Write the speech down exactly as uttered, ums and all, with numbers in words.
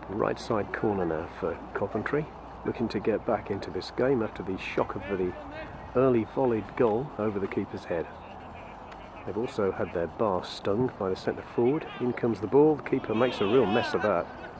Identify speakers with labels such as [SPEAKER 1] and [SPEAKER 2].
[SPEAKER 1] Right side corner now for Coventry, looking to get back into this game after the shock of the early volleyed goal over the keeper's head. They've also had their bar stung by the centre forward. In comes the ball, the keeper makes a real mess of that.